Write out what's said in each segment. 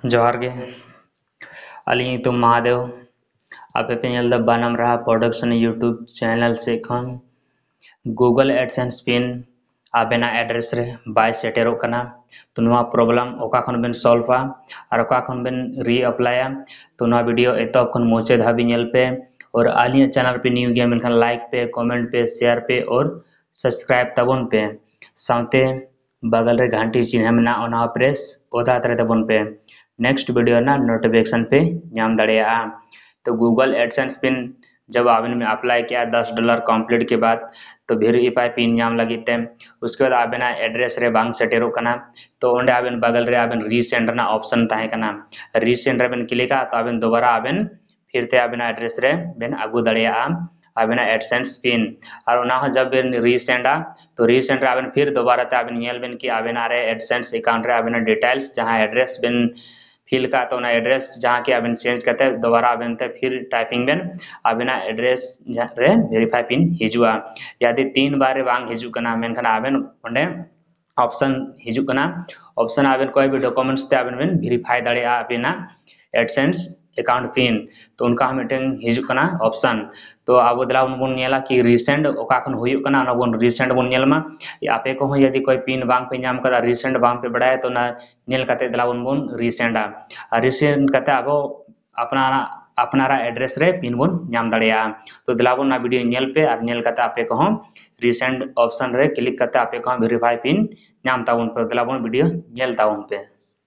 जोहार गे अली तुम महादेव आपे पे नेल द बानम रहा प्रोडक्शन यूट्यूब चैनल से खन गूगल एडसेंस पिन आबेना एड्रेस रे बाय सेटेरो कना तो नवा प्रॉब्लम ओका खन बेन सॉल्व और ओका खन बेन री अप्लाया तो नवा वीडियो एतो खन मोचे धाबी नेल पे और आलिया चैनल पे न्यू गेम इनखान लाइक पे कमेंट पे शेयर पे और सब्सक्राइब तबन पे साउते बगल रे घंटी चिन्ह में ना प्रेस ओदा तरे तबन पे नेक्स्ट वीडियो ना नोटिफिकेशन पे नाम दड़िया। तो गूगल एडसेंस पिन जब आपने में अप्लाई किया $10 कंप्लीट के बाद तो वेरीफाई पिन नाम लगी थे उसके बाद आबेना एड्रेस रे बांग सेटेरो कना तो ओंडे आबेन बगल रे आबेन रीसेंड ना ऑप्शन ताहे कना रीसेंड रे बेन क्लिका तो आबेन दोबारा आबेन फिर ते आबेना एड्रेस रे बेन आगू दड़िया आबेना एडसेंस पिन और ओना जब बेन रीसेंडा तो रीसेंड रे आबेन फिर दोबारा ते आबेन नेल बेन की आबेना रे एडसेंस अकाउंट रे आबेना डिटेल्स जहां एड्रेस बेन फिल का तो एड्रेस जहाँ के आबेन चेंज करते दोबारा आबेन ते फिर टाइपिंग बेन आबेना एड्रेस रे वेरीफाई पिन हिजुआ यदि 3 बार रे बांग हिजु कना मेनखान आबेन ओंडे ऑप्शन हिजु कना ऑप्शन आबेन कोई भी डॉक्यूमेंट्स ते आबेन बेन वेरीफाई दाड़िया आबेना एडसेंस अकाउंट पिन तो उनका हम मिटिंग हिजु कना ऑप्शन तो अब दला उन नेला कि रिसेंट ओका खन हुयु कना ना बोन रिसेंट बोन नेलमा आपे को यदि कोई पिन बांग पे नाम कदा रिसेंट बांग पे बढ़ाए तो ना नेल कते दला उन बोन रिसेंडा रिसेंट कते अब अपनारा एड्रेस रे पिन बोन नाम दड़िया तो दला बोन ना वीडियो नेल पे और नेल कते आपे को रिसेंट ऑप्शन रे क्लिक कते आपे को वेरीफाई पिन नाम ताउन पे दला बोन वीडियो नेल ताउन पे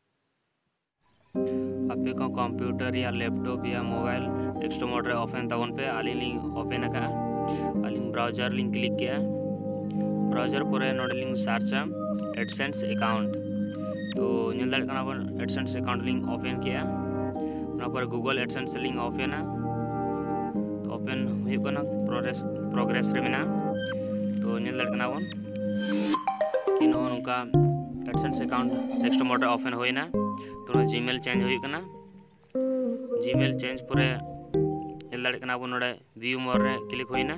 आपे को कंप्यूटर या लैपटॉप या मोबाइल टेक्स्ट मोड रे ओपन तवन पे आली लिंक ओपन का आली ब्राउज़र लिंक क्लिक किया ब्राउज़र पर नोड लिंक सर्च एडसेंस अकाउंट तो नेल दड़ कना बन एडसेंस अकाउंट लिंक ओपन किया ना पर गूगल एडसेंस लिंक ओपन तो ओपन हुई कना प्रोग्रेस रे मेना तो नेल दड़ कना बन कि नो नुका एडसेंस अकाउंट टेक्स्ट मोड रे ओपन होइना तो जीमेल चेंज हुई कना जीमेल चेंज पूरे नेल दड़ कना बन नोडे व्यू मोर रे क्लिक होइना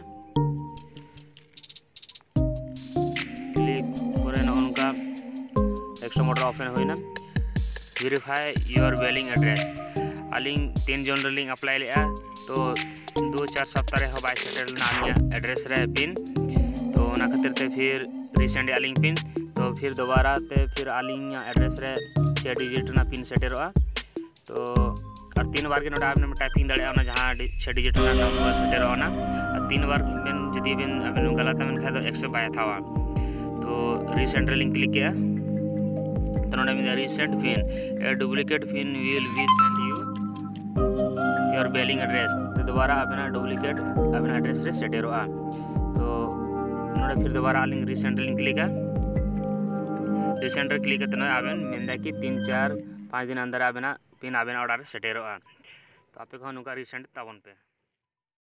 क्लिक पूरे न उनका टेक्स्ट मोड रे ओपन होइना वेरीफाई योर बिलिंग एड्रेस आलिंग 3 जन लिंक अप्लाई लेआ तो 2-4 सप्ताह रे बाय सेटल ना आलिया एड्रेस रे पिन तो ना खातिर ते फिर रिसेंट आलिंग पिन तो फिर दोबारा ते फिर आलिंग एड्रेस रे 6 डिजिट ना पिन सेटेरोआ तो और 3 बार के नोट आपने टाइपिंग दड़िया ना जहां 6 डिजिट ना नंबर सेटेरोआ ना 3 बार बेन जदी बेन अबेन गलत मन खा तो 100 बाय थावा तो रिसेंट लिंक क्लिक किया तो नोड में resend PIN a duplicate PIN will be send you your billing address तो दोबारा अपना डुप्लीकेट अपना एड्रेस रे सेटेरोआ तो नोड फिर दोबारा link resend link click resend click करते आबेन मेंदा कि 3-4-5 दिन अंदर आबेना पिन आबेना ऑर्डर सेटेरोआ तो आपे को नुका रिसेंट तावन पे।